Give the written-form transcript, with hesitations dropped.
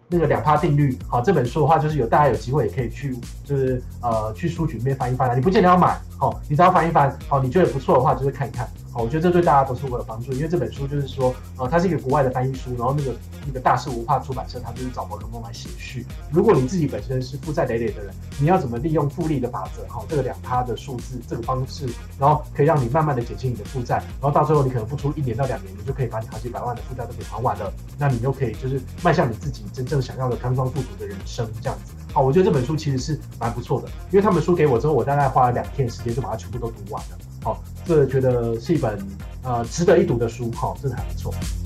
那个2%定律，好，这本书的话，就是大家有机会也可以去，就是去书局里面翻一翻啊，你不见得要买，好，你只要翻一翻，好，你觉得不错的话，就是看一看，好，我觉得这对大家都是会有帮助，因为这本书就是说，它是一个国外的翻译书，然后那个大师文化出版社，它就是找宝可梦来写序。如果你自己本身是负债累累的人，你要怎么利用复利的法则，好，这个2%的数字，这个方式，然后可以让你慢慢的减轻你的负债，然后到最后你可能付出1年到2年，你就可以把你好几百万的负债都给还完了，那你又可以就是迈向你自己真正想要的康庄富足的人生这样子。好，我觉得这本书其实是蛮不错的，因为他们书给我之后，我大概花了2天时间就把它全部都读完了。好，这觉得是一本值得一读的书，好，真的还不错。